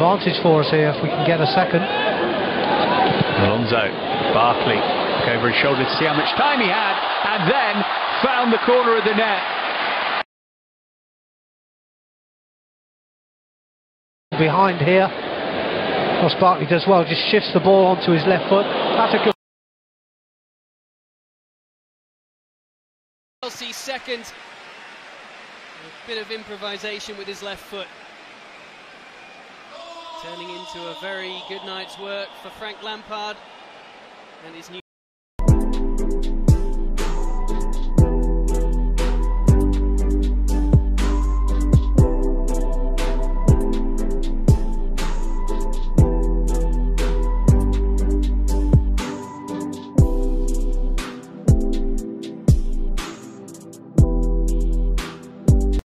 advantage for us here if we can get a second. Alonso, Barkley, look over his shoulder to see how much time he had, and then found the corner of the net. Behind here, Ross Barkley does well, just shifts the ball onto his left foot. That's a good. Chelsea's second, a bit of improvisation with his left foot, turning into a very good night's work for Frank Lampard and his new